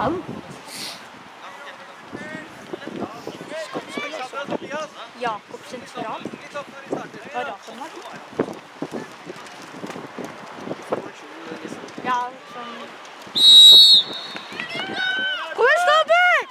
sant? Jakobsens rad. Hva raten var? Ja, sånn... Kom igjen, Stabæk!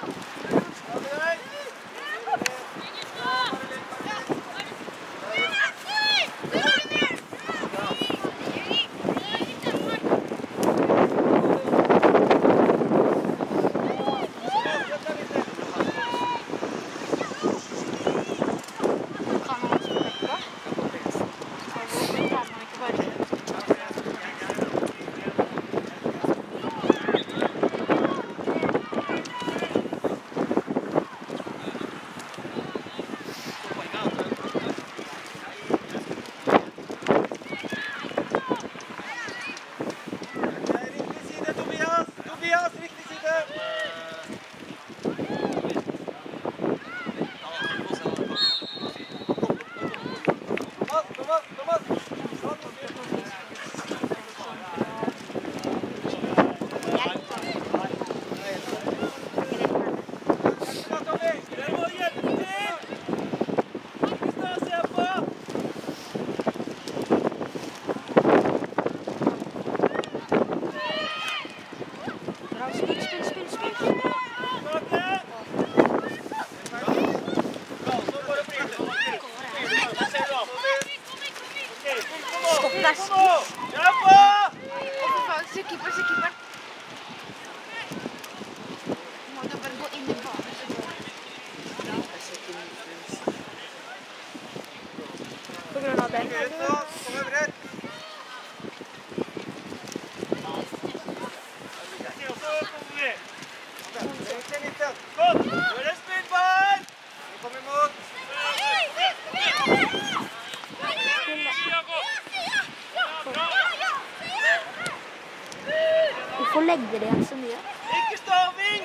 Hvorfor legger det igjen så mye? Ikke staving!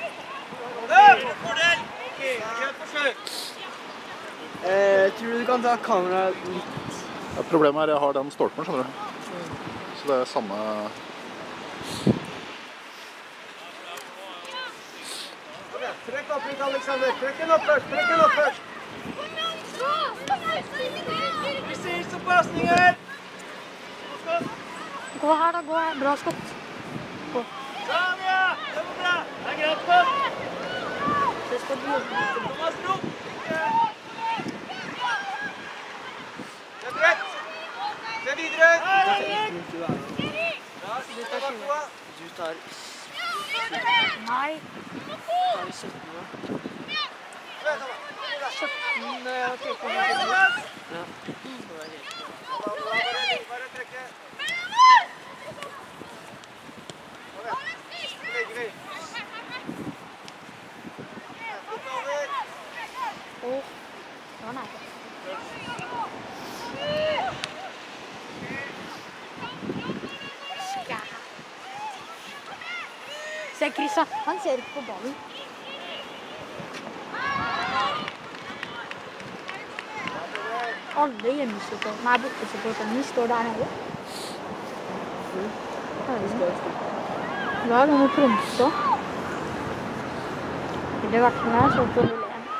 Fordel! Helt forsøk. Tror du du kan ta kameraet litt? Ja, problemet er at jeg har den stolpen, skjønner du. Så det er samme... Trekk opp litt, Alexander. Trekk den opp først. Trekk den opp først. Precis oppasninger. Gå her da, gå her. Bra skott. Gå. Sanja! Det var bra. Det er greit, kom. Det skal du gjøre. Thomas, ro. Det er rett. Se videre. Du tar... Nei. Tar 17 nå. 17 når jeg tenker på det. Ja. Bare trekke. Åh, det var nære. Se Krissa, han ser ikke på ballen. Alle hjemmesupporterne, nei bortesupporterne, står der nede. Ja, de må prømse. Det har vært med her, så på 0-1.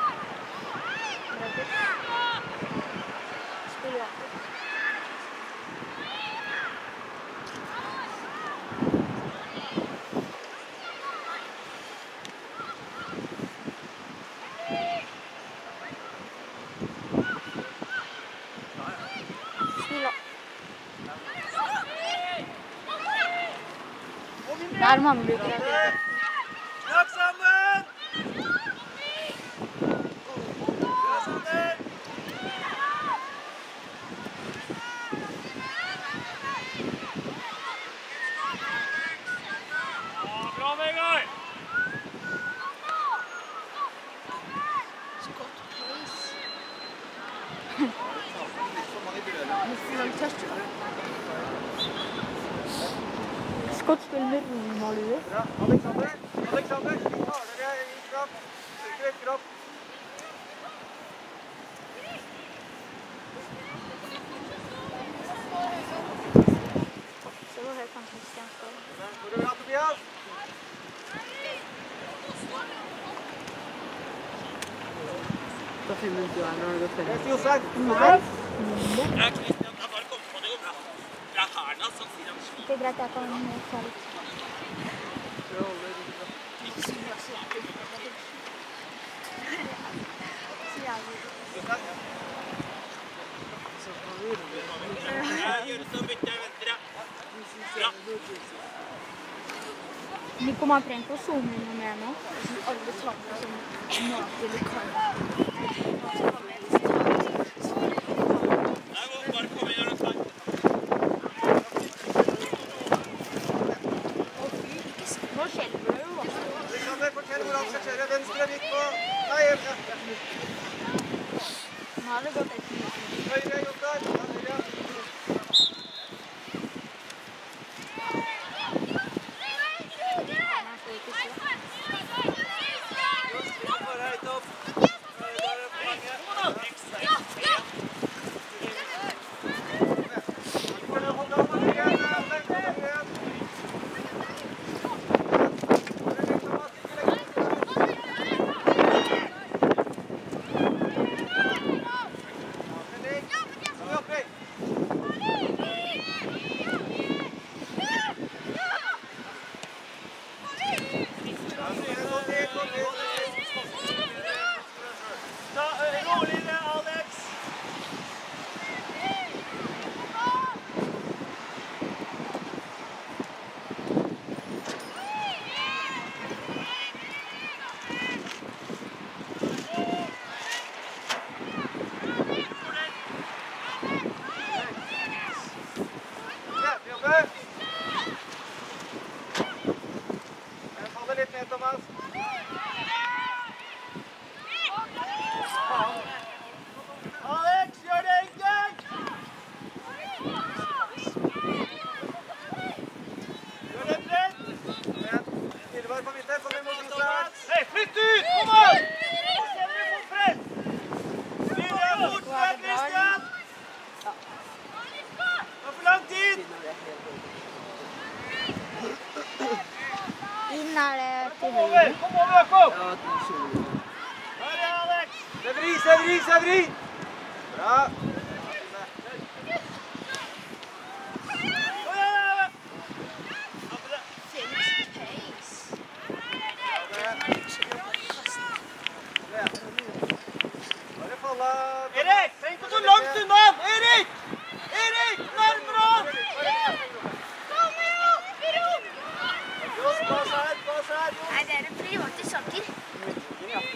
Der mangler du det. Snakk sammen! Bra, Vegard! Skott spiller med romalue. Bra, Alexander! Alexander! Hardere i kropp! Styrker kropp! Så det var helt fantastisk. Går det bra, Tobias? ta 5 minutter her når det går 5 Neste minutter. Jostein. Nei. Det er greit, jeg kan ta litt. Nico, man trenger ikke å zoome inn noe mer nå. Jeg synes alle tar på sånn måte de kan. Nå skjelver det jo. Alexander, fortell hvor han skal kjøre. Venstre, midt på. Nei, høyre. Nå har det gått et minutt. Høyre, Jostein. Høyre. Inn er det til høyre. Kom over, Jakob! Ja, det er 20 minutter. Her er Alex! Severi! Bra. Erik, tenk på så langt unna! Erik! Nærmere han! Pass her! Nei, det er en private saker. Det er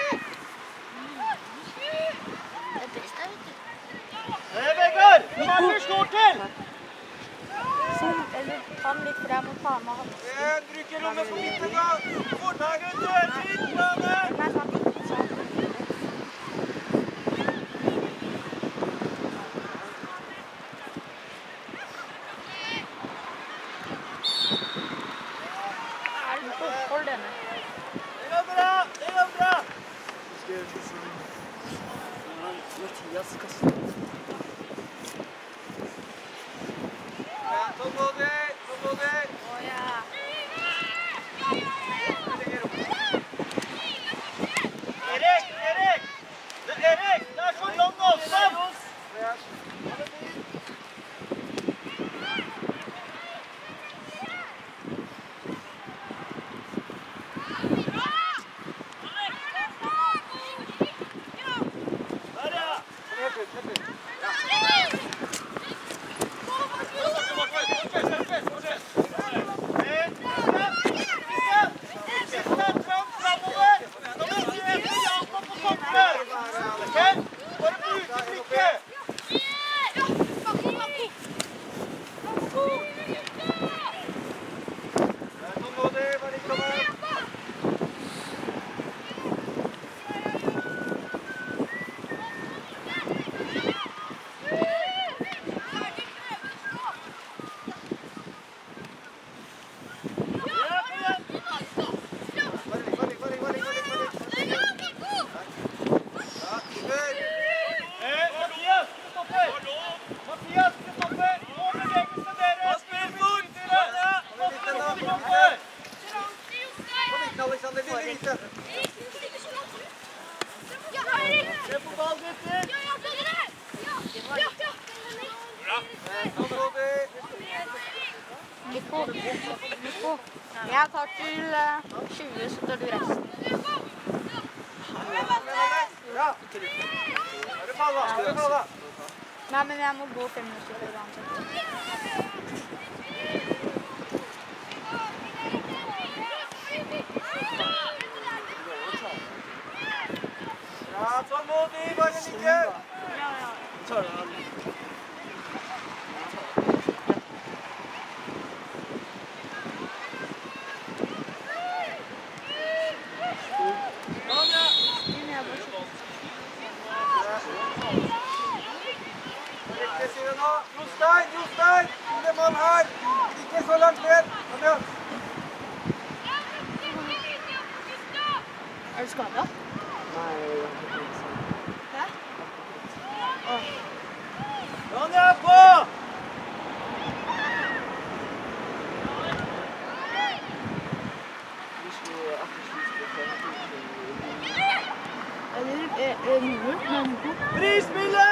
best der, vet du. Hei, Vegard! Hvem er det du slår til? Sånn, eller ta den litt, for jeg må ta med han. Bruker rommet på midten, da! Fordagen, dørtid! Bra der! Den er sånn litt sånn. Hold denne. Det går bra! Mathias kastet. Ja, tålmodig! Å ja. Erik! Det er så lang avstand! Se på ball, gutter! Tålmodig! Nico. Jeg tar til 20, så tar du resten. Ja! Er det fall, da? Nei, men jeg må gå 5 minutter før uansett. Ja, tålmodig, bare ikke! Riktig side nå. Jostein! Lille mann her! Ikke så langt ned. Kom igjen. Er du skadet? Nei, Hæ? Ronja, på! Frispillet!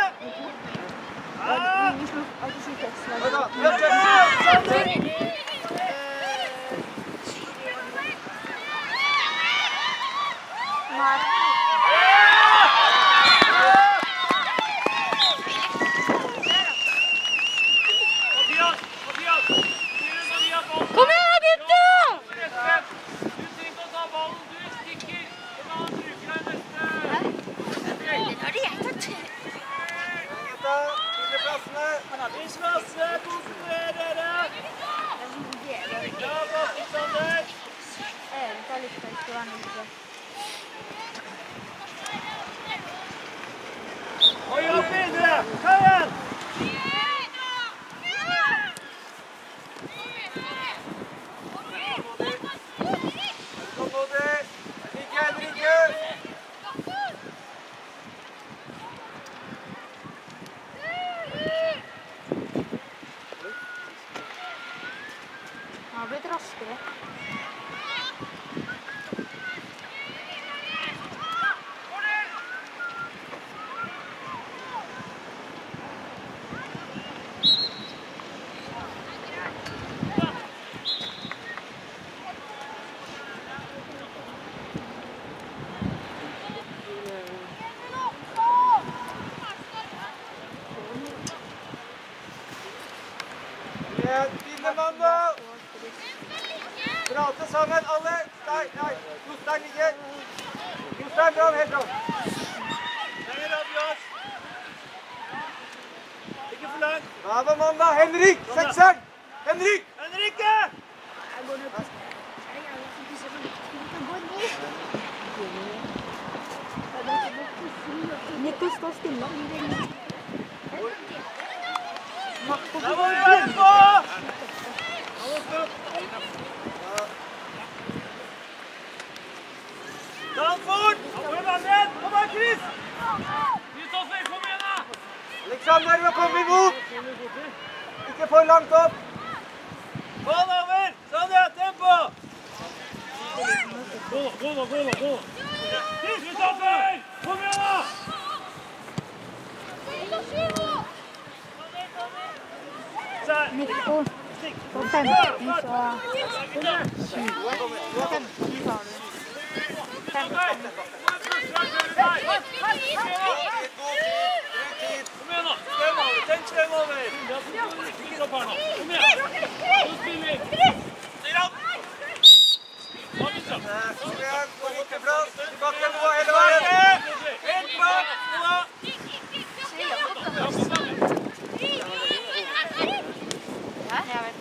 Kom igjen, gutter! Ismasse, konsentrer dere! Ja, Alexander! Erik har lyst til å være noe. Og jobb videre! Kom igjen! Tålmodig! Henrike! Han har blitt raskere. Fine mann nå! Prate sammen, alle! Nei, Jostein ligger. Jostein, bra, helt bra. Lenger da, Bjørs. Ikke for langt. Bra var mann da, Henrik, sekseren! Henrik! Henrike! Nico, stå stille. Da må vi være på! Ta den fort! Kom igjen, Chris! Kristoffer, kom igjen da! Alexander, vi kommer imot! Ikke for langt opp! Gå over! Sånn ja, tempo! Gå da! Kristoffer! Kom igjen da! Nico, på 15 så 20. 15 tar du. 15. Kom igjen da! Strøm over! Ikke stopp her nå! Kom igjen! Nå spiller vi! Styr opp! Kom igjen, gå mot til plass! Tilbake nå hele veien! Helt bak! Ja, jeg vet.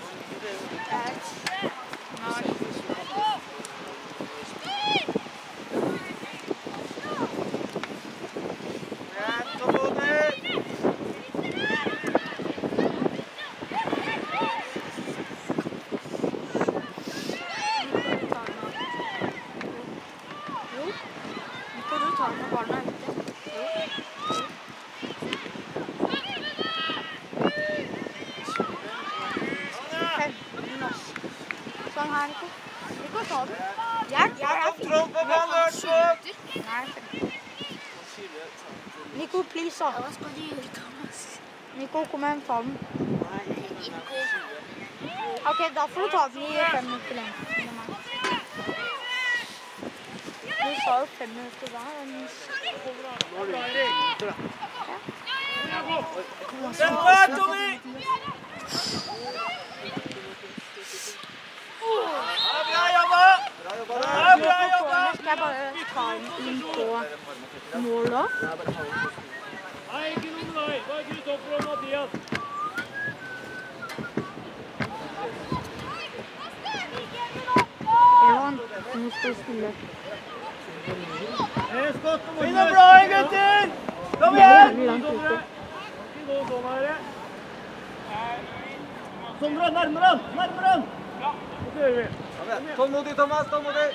Sånn her, Nico. Nico, sa du? Jeg er Kontroll på ballen, Ørskog! Nei, Nico, please, da. Hva skal du gjøre, Thomas? Nico, kom igjen, ta den. Ok, da får du ta den i 5 minutter lengre. Du sa jo 5 minutter da. Tommy! Bra jobba! Skal jeg bare ta den inn på mål da? Nei, ikke noe med deg. Bare Kristoffer og Mathias. Evan, du må stå stille. Finn det bra, gutter! Kom igjen! Ikke gå sånn her. Sondre, nærmere han! Nærmere han! Ja, det gjør vi. Tålmodig, Thomas, tålmodig!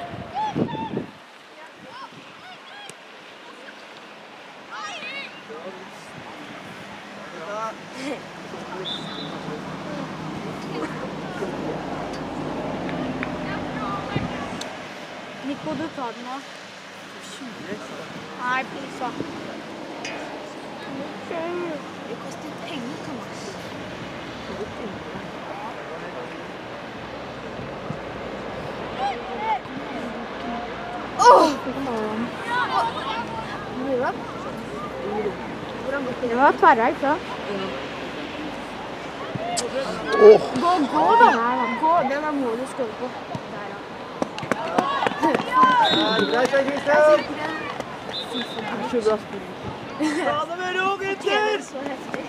Nico, du tar den nå. Nei, please, da. Det koster penger, Thomas. Det var tverra, ikke sant? Gå da! Gå, det var målet du skåret på. Greit, Kristian! Ta det med ro, gutter! Så heftig.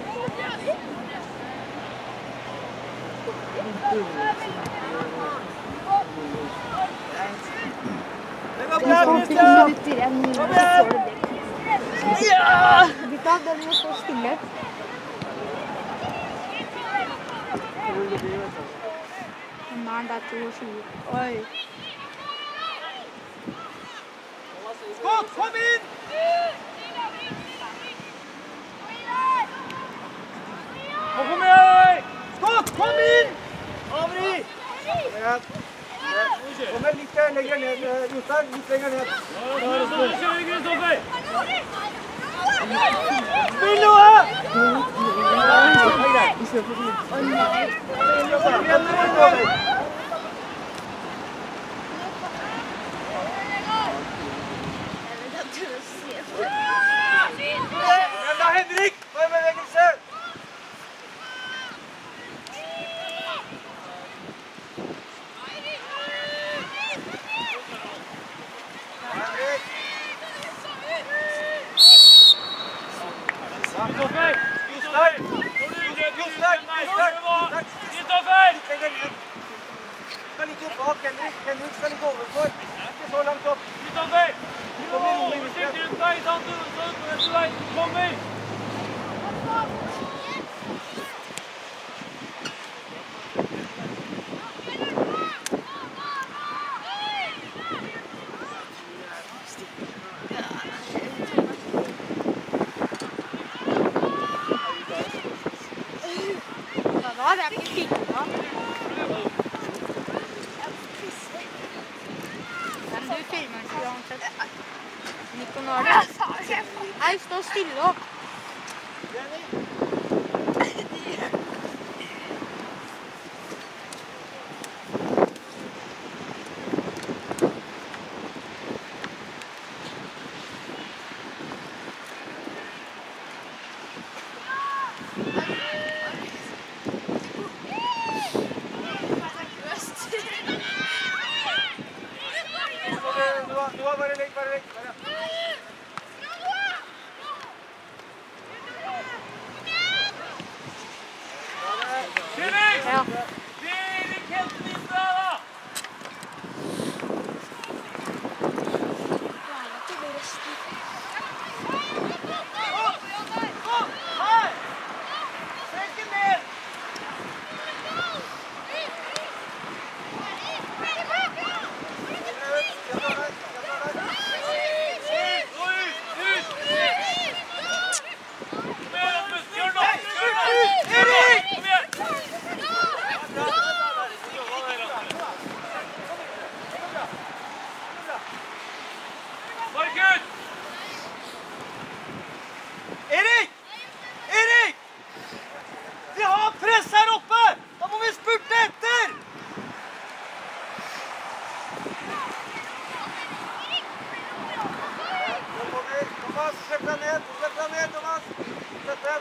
Det går bra, Kristian! Kom igjen! Ja! Gutta, den må stå stille. Men det er 22. Oi. Skott, kom inn! Nå kom igjen! Skott, kom inn! Avri! Kom igjen, litt lenger ned, Jostein. Litt lenger ned. Så kjører vi, Kristoffer! Spill noe! Men da, Henrik! Hva er bevegelse? Kristoffer! Skal ligge bak, Henrik. Henrik skal ligge overfor. Ikke så langt opp. Kristoffer! Oversikt rundt deg, sant? Så du vet du kommer! Ja, det er ikke filmet. Men du filmer ikke uansett. Nico, nå er det. Nei, stå stille opp. Noah, bare legg. Ja. Erik Heltvinstad, da! Thomas, släpp den ned, Thomas. Släpp den.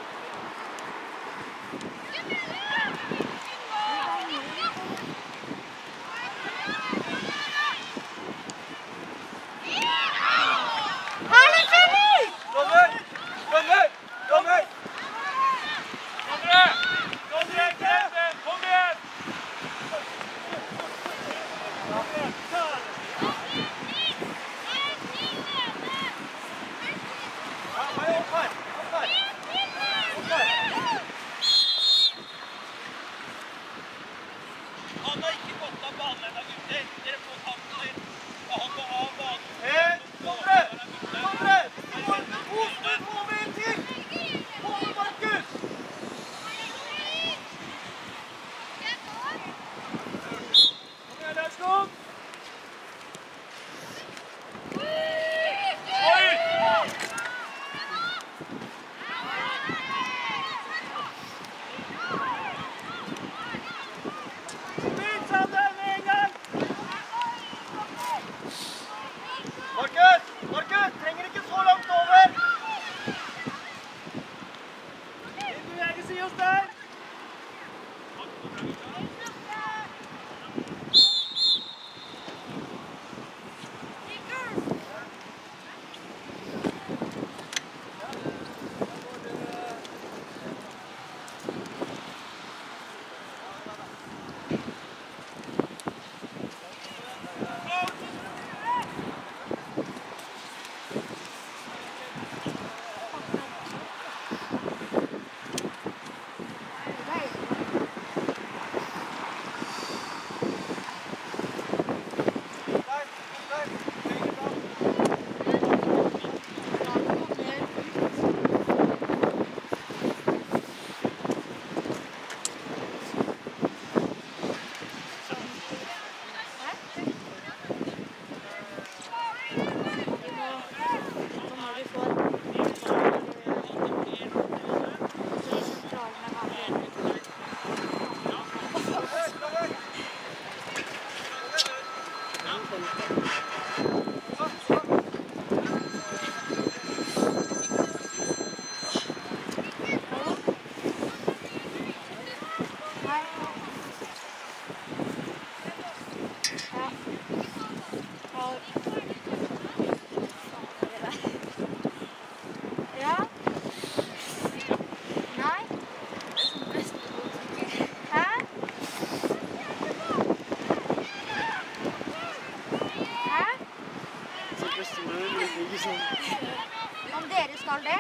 Om dere skal det?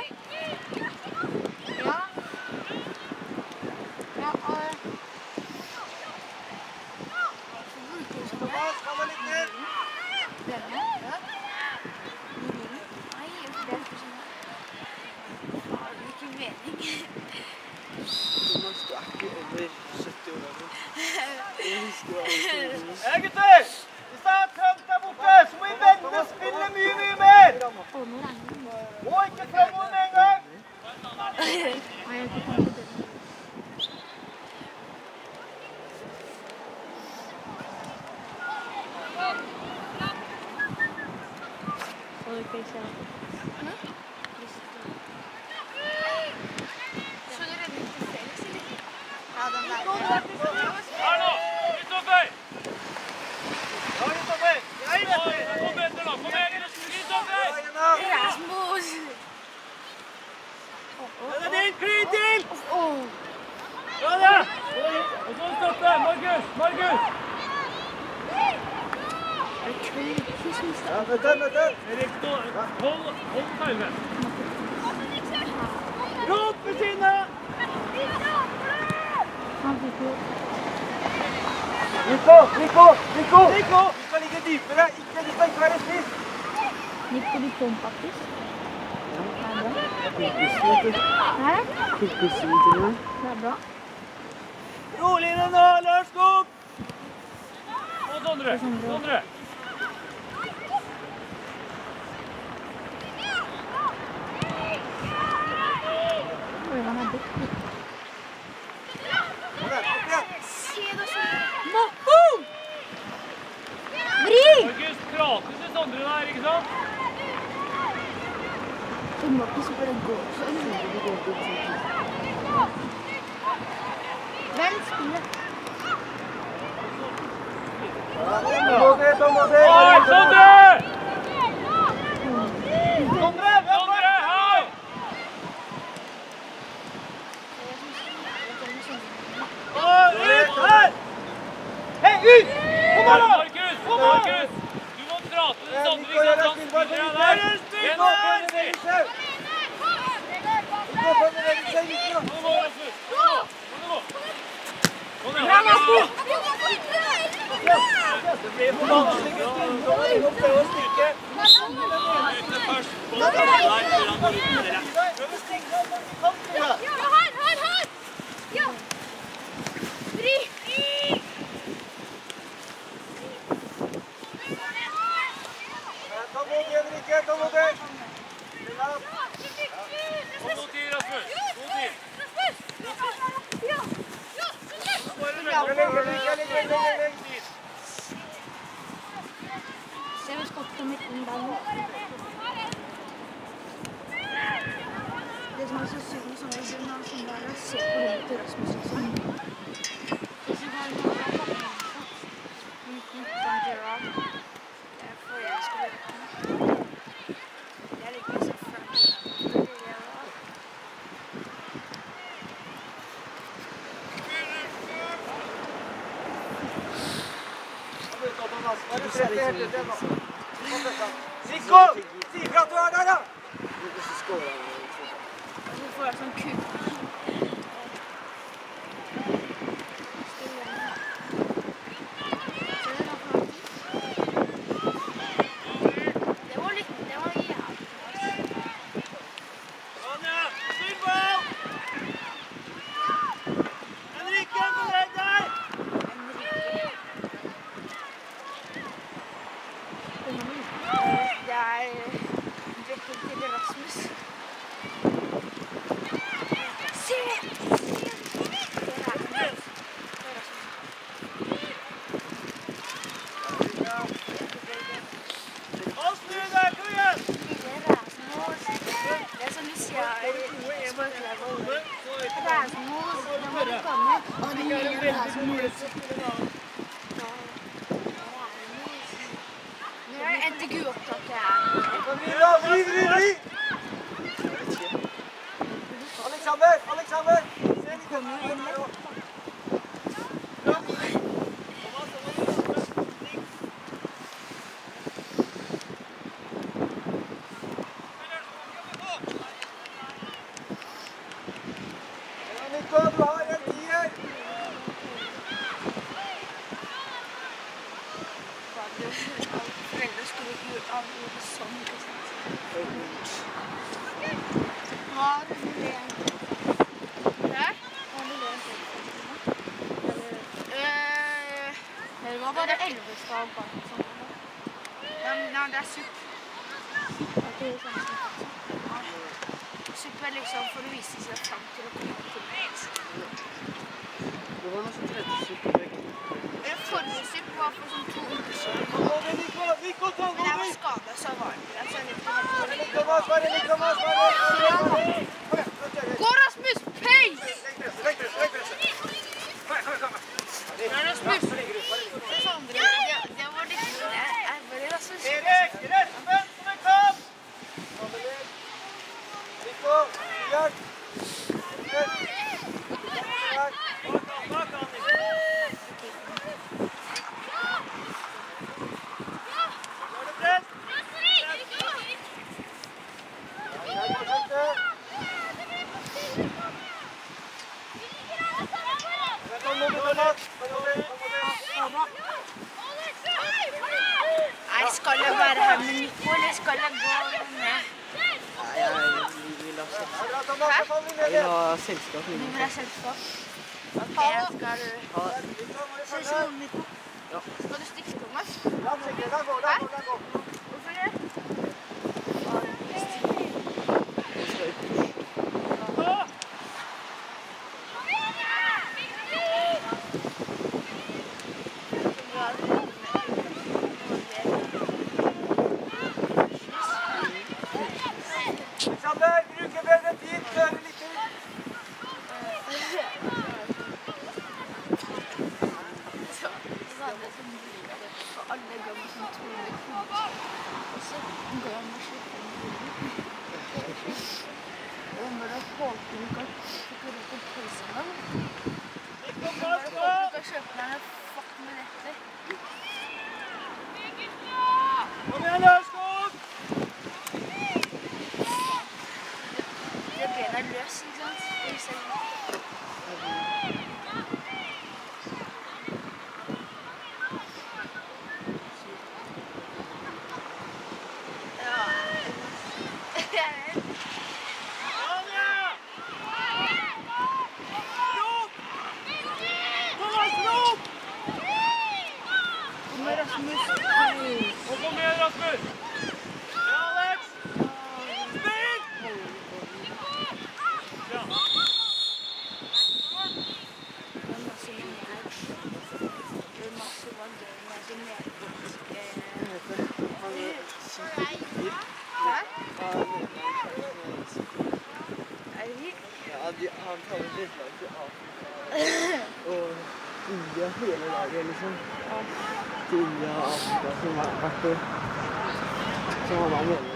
Ja. Ja, Thomas, kom litt ned. denne? Ja. Nei, det er ikke sånn. Det er ikke mening. Thomas, du er ikke over 70 år gammel. Jeg husker hva jeg skulle. Hei gutter! Hvis det er trangt der borte, så må vi vende spillet mye mer! Gå ikke fremover med en gang! Ja, den der. Her nå! Kristoffer! Ja, Kristoffer! Jeg vet det! Kom etter nå! Kom igjen, Kristoffer! Rasmus! Den er din! Klin til! Bra det! Og så stoppe! Markus! Ja, møte! Erik, hold kalven. Rot ved siden av! Nico! Vi skal ligge dypere, vi skal ikke være spiss. Nico, du kom faktisk. Hæ? Det er bra. Rolig nå, Lars, kom! Og Sondre. Han er dyktig. Kom igjen. Bri! prater til Sondre der, ikke sant? Du må ikke så bare gå. Vel, spille. Tålmodig, tålmodig! Oi, Sondre! Sondre, hei! Ut her! Hei, ut! Kom her da! Markus! Du må prate til Sondre, ikke sant? Han spiller deg der. Gjennom bevegelse. Nå må Rasmus. Kom igjen. Det blir for vanskelig gutten. Nå må du prøve å stikke. Prøv å stikke opp bak i kanten. Ja. Fri. Tålmodig, Henrike, tålmodig. Kom nå til, Rasmus. God tid. Legg. Se hvis godt på midten der nå. Det som er så sykt med sånne grunner som der er, se på det til Rasmus og sånn. Det som er noe av pappene. Sånn Gerard. Det er for jeg skal gjøre. Det er litt mer så frem. Nico, si ifra at du er der da! Så får jeg sånn kuk. Det var jævlig. Sonja, Sylvald! Henrike, beveg deg! Det er vekken til Rasmus. Se! Hold snu deg, kom igjen! Det er som du sier i sportlaget. Rasmus, det må du komme. Og det er Rasmus. Nå er NTG opptatt her. Vri! Alexander! Se litt inn her. Nico, du har en tier! Foreldre skulle ikke gjøre sånn, ikke sant? Har du det? Hæ? Har du det? Det var bare 11 stag bak. Nei, det er supp. Supp er liksom for å vise seg frem til å komme til det. Det var noe som tredje suppe. Forrige supp var for sånn 2 uker siden. Nico, Men jeg var skadet, så var det ikke. Så jeg vet ikke helt Nico, Gå, Rasmus! Pei! Legg presset. Rasmus! Se Sondre. Det var litt det. Jeg bare Rasmus. Erik, rett vent som en kamp! Nico, hjelp! Nei, skal jeg være her med Nico, eller skal jeg gå med? Nei, jeg vil ha selskap. Jeg vil ha selskap. Du vil ha selskap? Ok, skal du... Ses i morgen, Nico. Ja. Skal du stikke, Thomas? La gå. Hvorfor det? Jeg skal i kurs. så går han og slipper den. Og når det håper du kan få råd til pølse en gang. Når det håper du kan kjøpe deg en fuck med retter. Kom igjen, Lørenskog! Det benet er løs, ikke sant? Kom igjen, Rasmus! Ja, Alex! Spill! Ja. Han tar en drittlag til Afrika. Og India hele laget, liksom. Til India og Afrika som har vært og som han har med.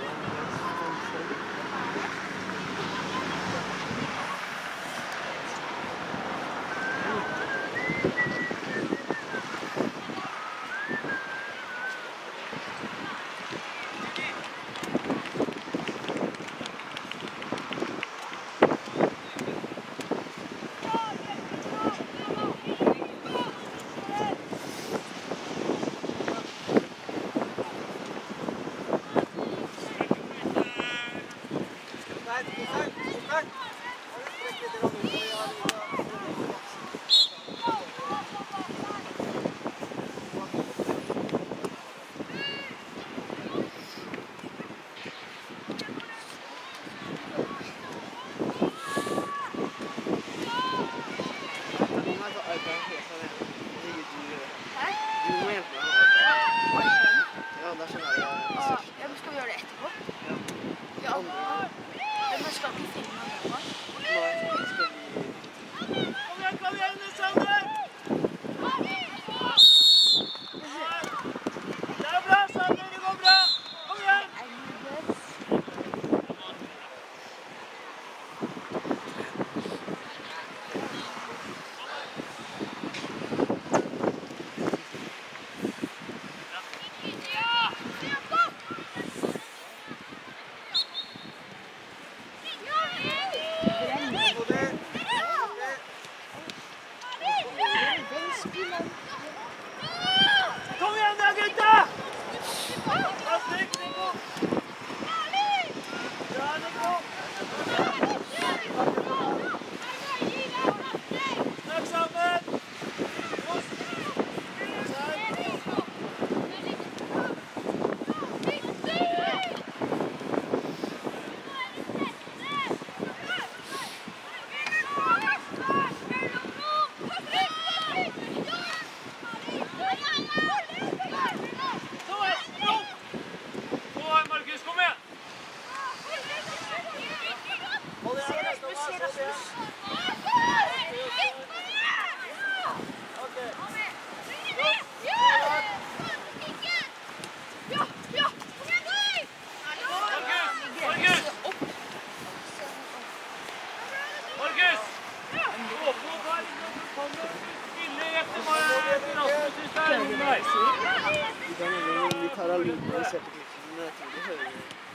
Vi tar all lyden og setter klikken, men jeg tror det hører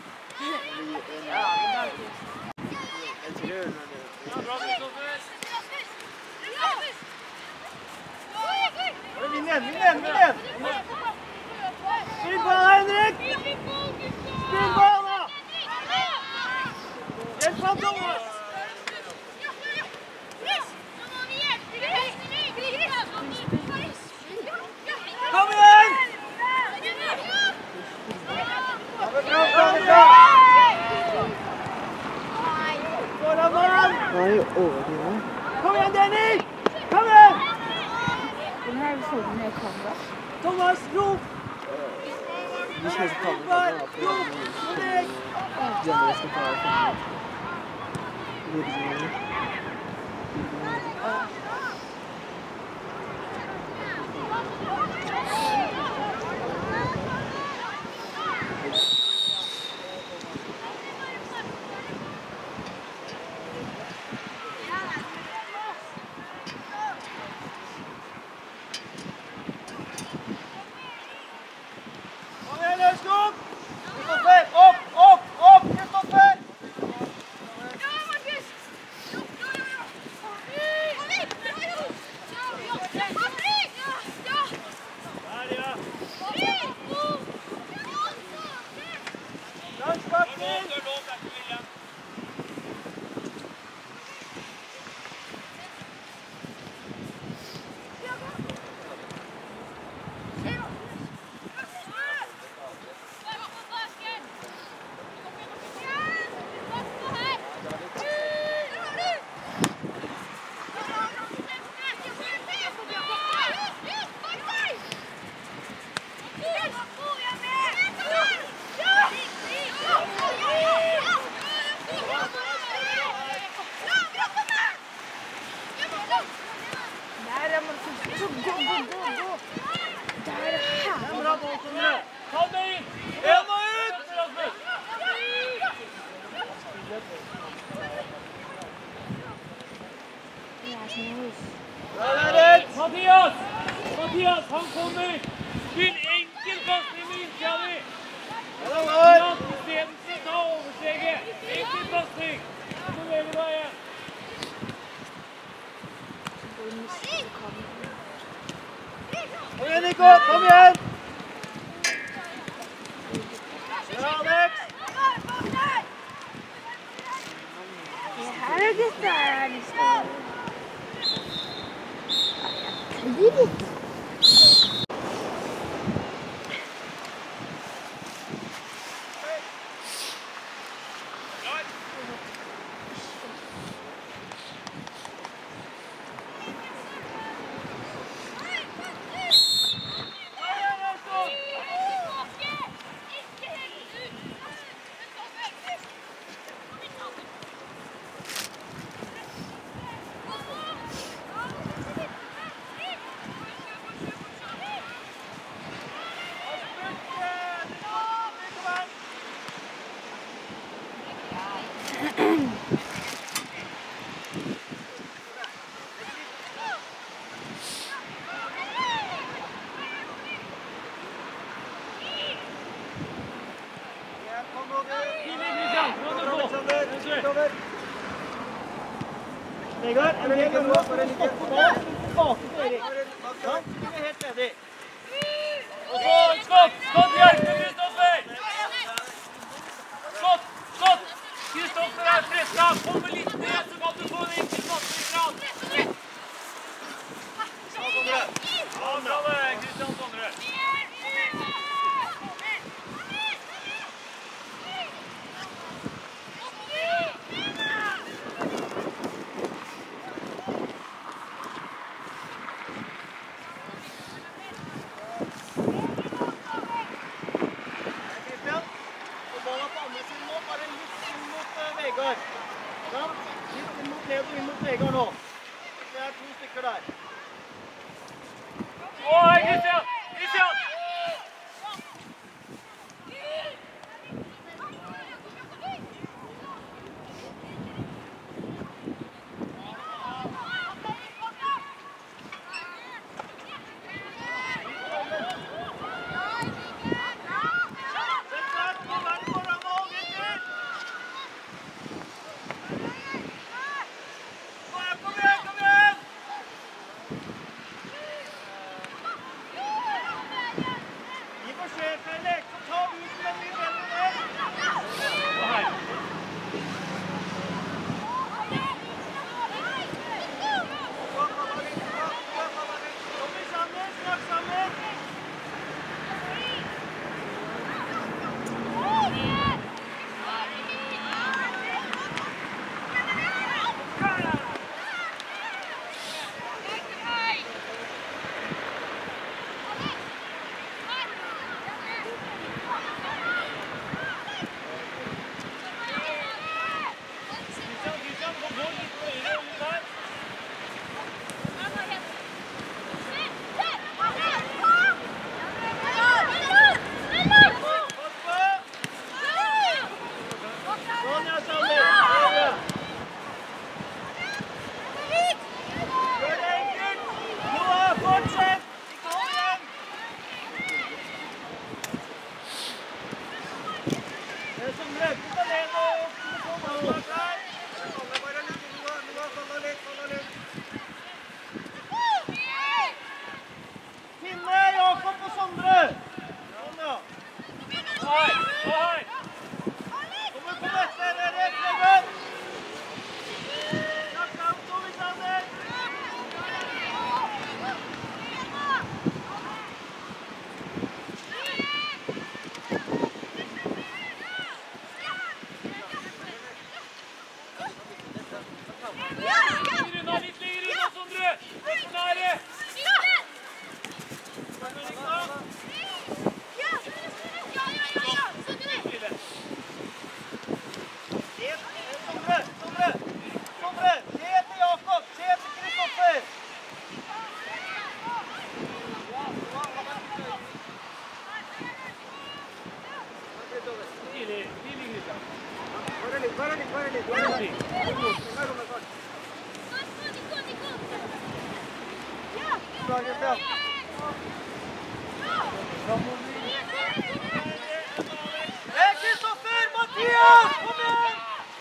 jeg tror det hører når det Vinn igjen! Spill ball, Henrik! Spill ball, da! Hjelp han, Thomas! Kom igjen! Nei, overtiden. Kom igjen, Denny! Kom igjen! Den her får du med kamera. Thomas, ro! Vi skal ikke ta med kamera på den andre skal ta det. Mathias, han kommer! Spill enkel pasning med innsida di! Istedenfor å ta oversteget! Enkel pasning! Så beveger du deg igjen! Kom igjen, Nico! Kom igjen! Bra, Alex! Her er gutter. Litt. Vegard, er du helt nå? Bare ligge bak til Erik. Sant? Du er helt ledig. Og så skott! Skott, hjelpe Kristoffer! Skott! Skott! Kristoffer er presset! Kommer litt ned, så kan du få en enkel pasning. Sondre. Ja, bra det, Kristian Sondre. Vegard. Litt inn mot ned og inn mot Vegard nå. Det er 2 stykker der. Å, hei, Kristian! Kristian! Kristoffer! Mathias! Kom igjen!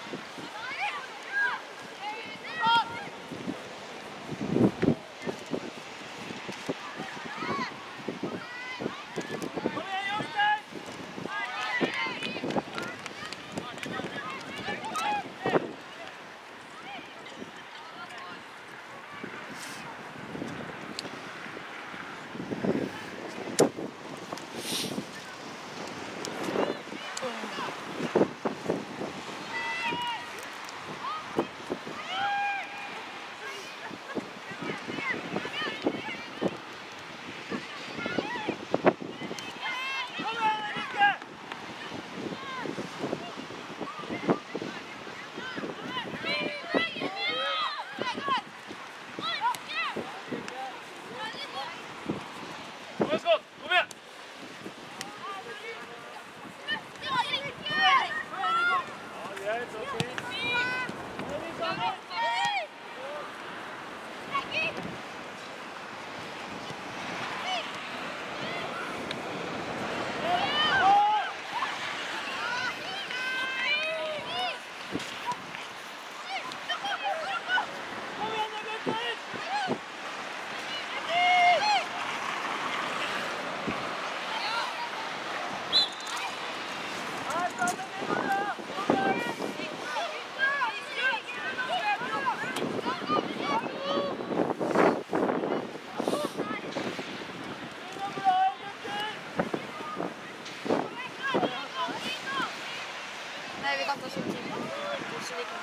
Nej, vi kan ta sånn tid. Så vi kan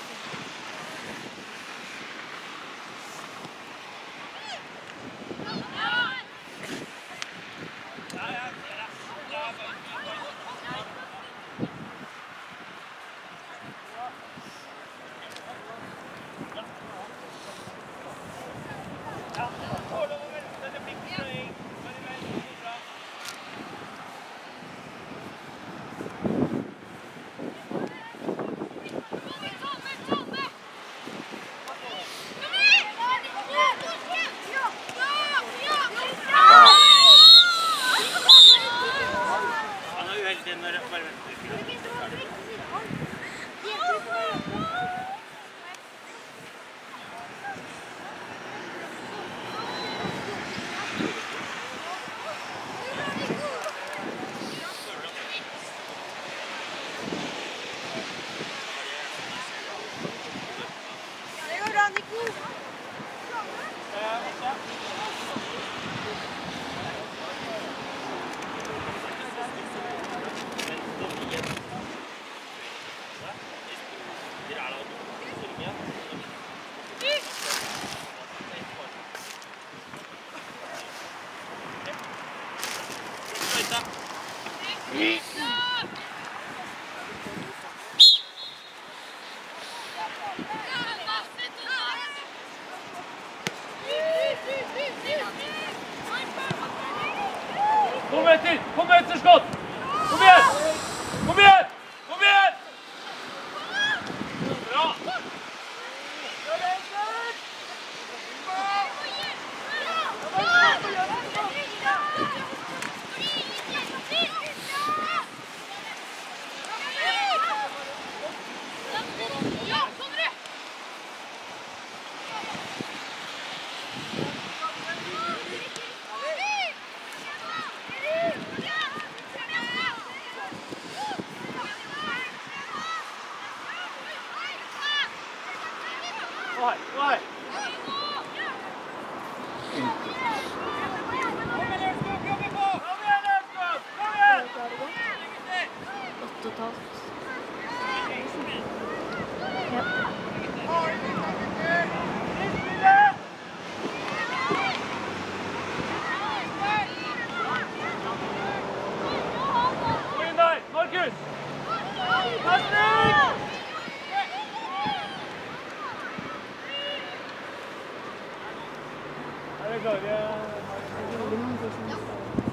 Kom etter skott! Kom igjen! Kom igjen! Kom igjen! Bra! Vai! totalt. Gå inn der! Markus! Er det klare?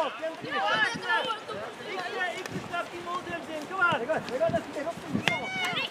Ikke slapp i måten din. Kom her. Jeg har nesten ikke hoppet på.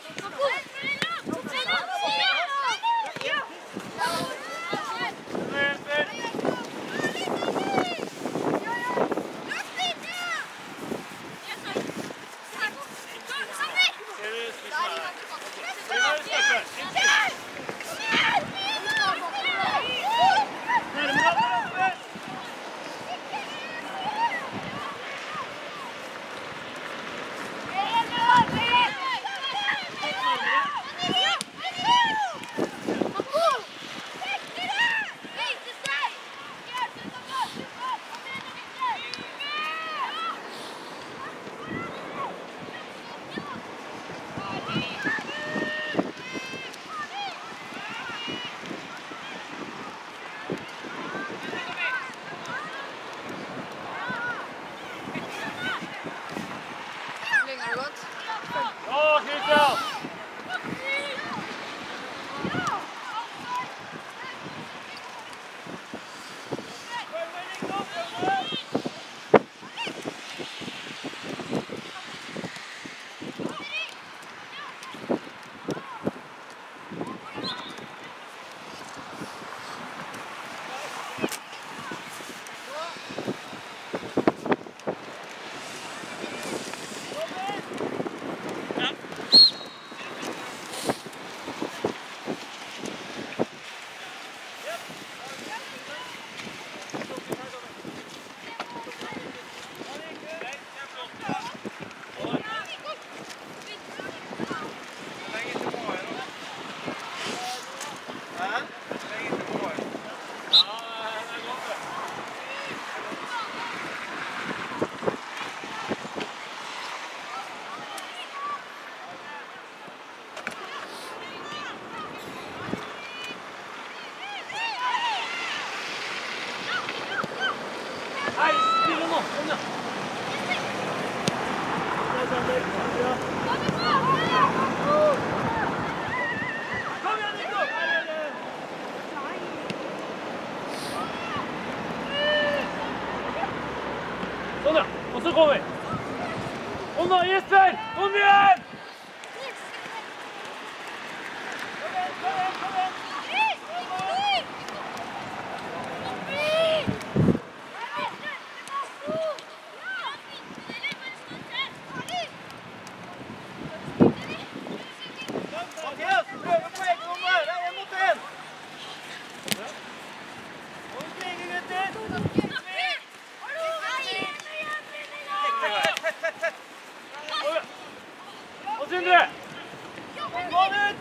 Sånn ja, og så går vi. Kom da, Jesper! Kom igjen! Mathias, prøver på egen hånd her. Det er 1 mot 1. Og vi springer, gutter. Og Sindre! Gå ut!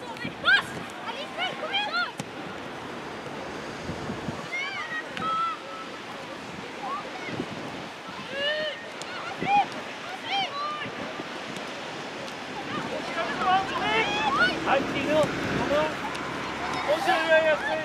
Hei, Tino! Kom da! Og kjører vi, Jesper!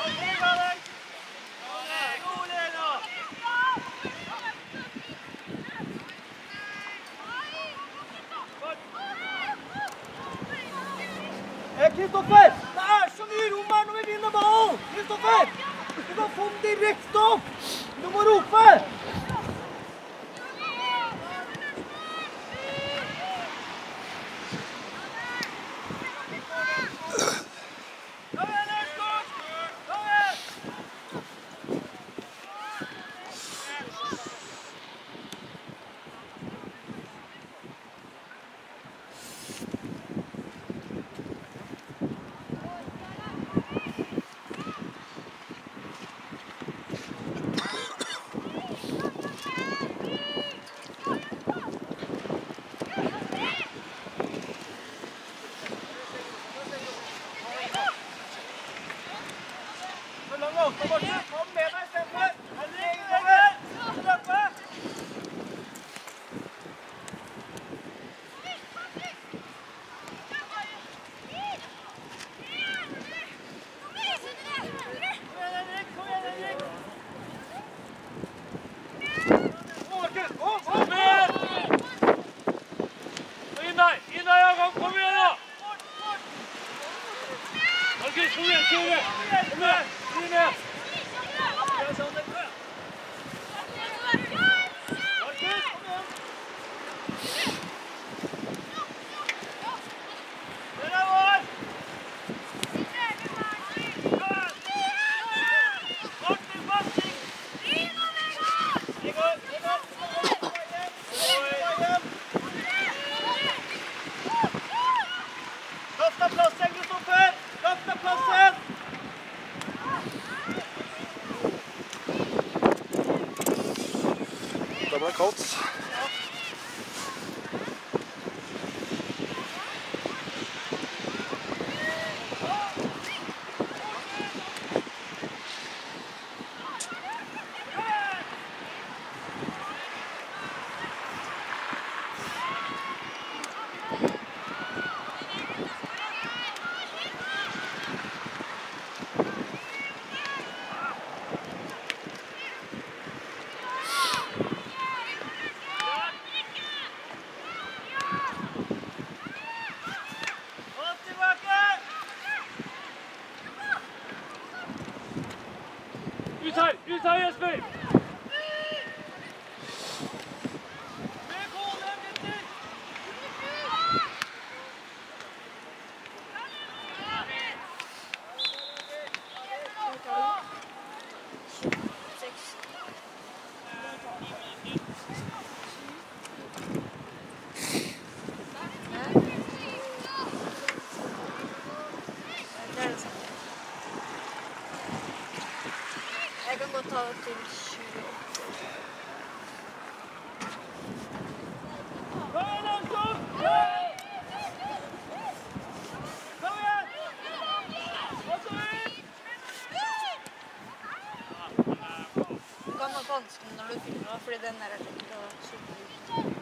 Kristoffer, det er så mye rom her når vi vinner ballen! Kristoffer, du kan få den direkte opp! Du må rope! Kom med meg, Steffer! Det ble kaldt. Ut her, Jesper! Jeg kan godt ta det til 20. Kom igjen, Anton! Kom igjen! Og så ut! Det kan være vanskelig når du filmer, fordi den der er litt å zoome ut.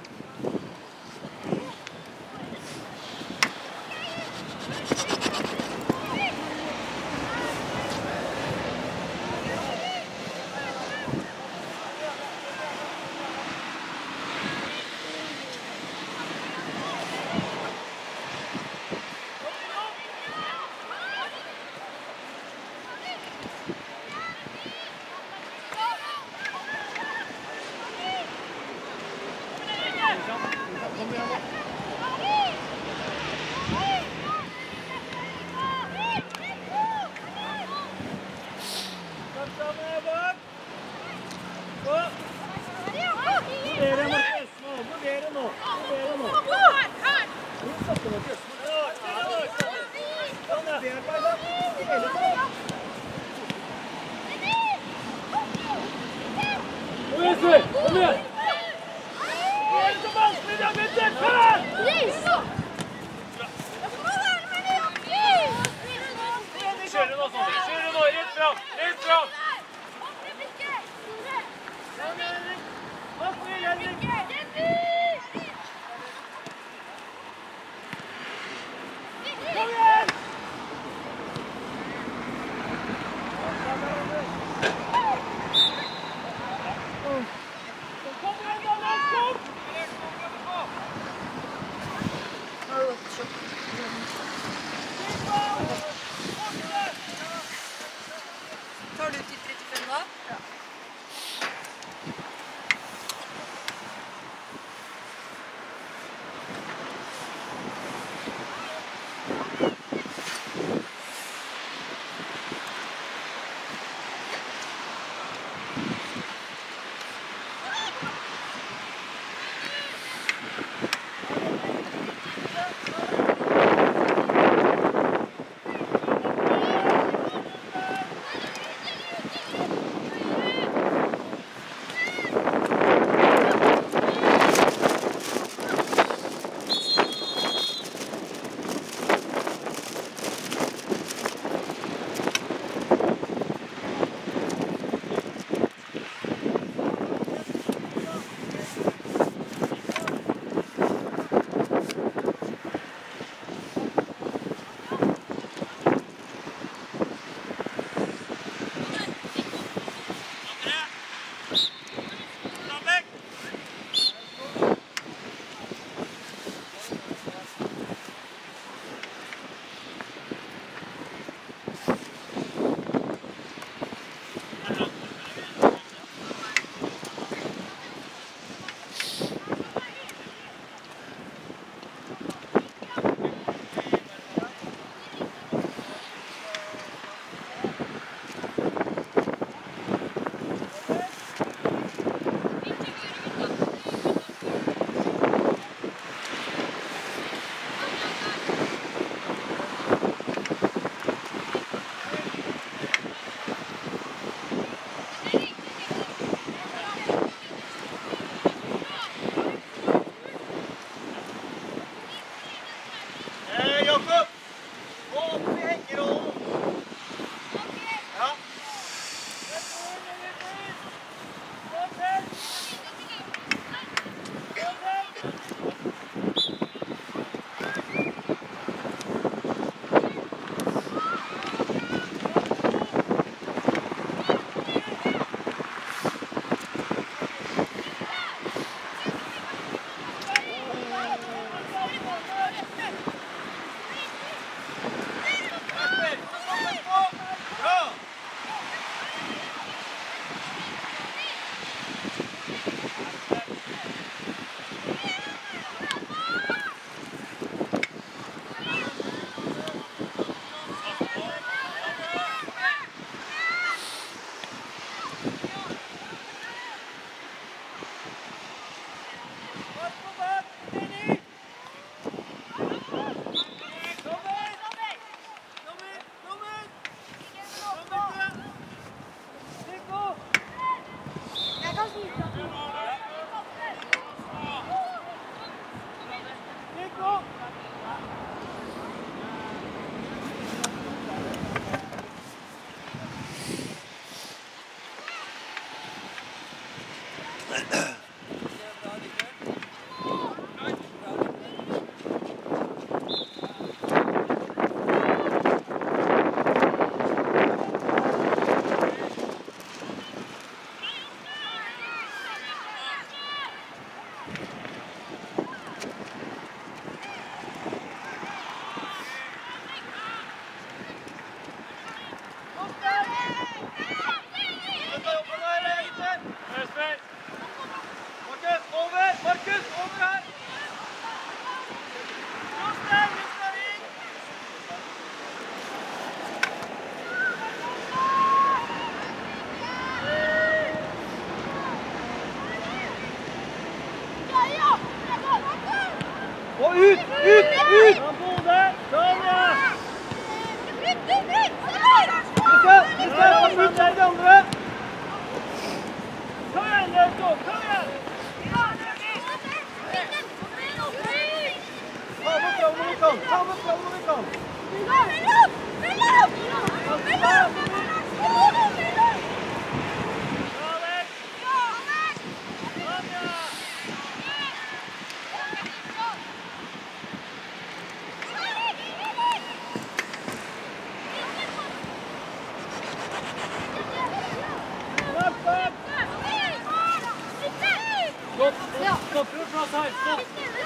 Stopp, full plass her. Stopp.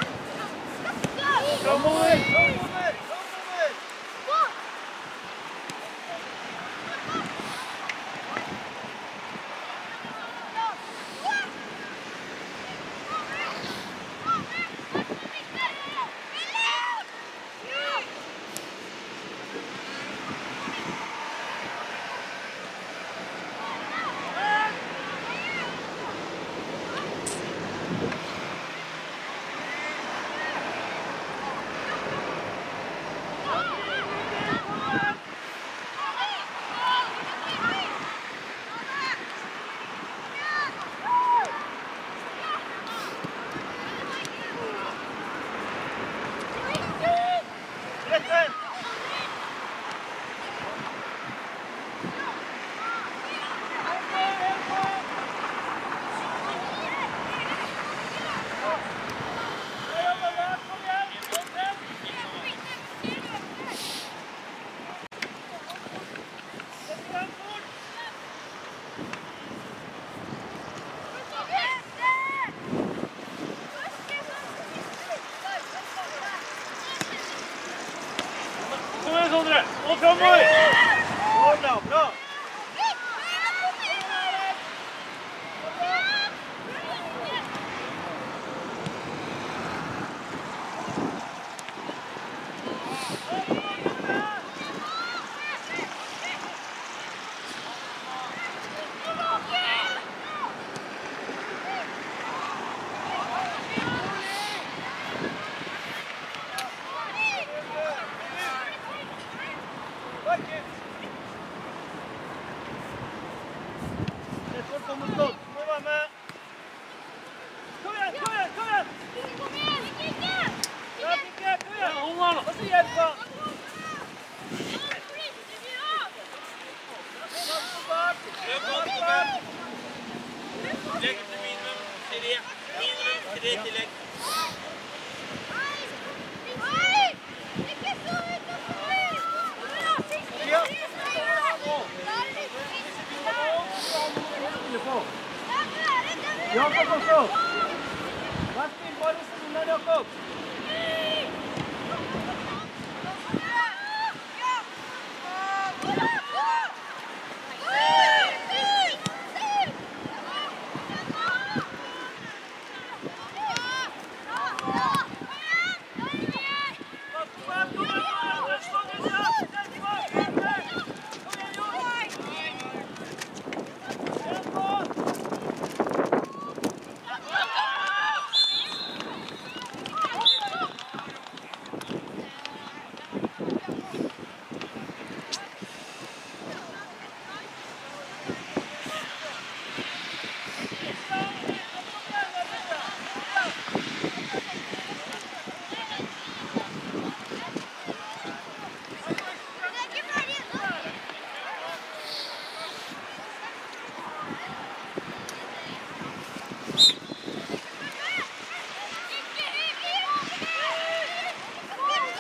Framover! Kom igjen, Sondre. Og framover. Bra! Jakob også! Vær still, bare stå der, Jakob!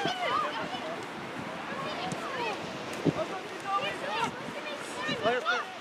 Vai,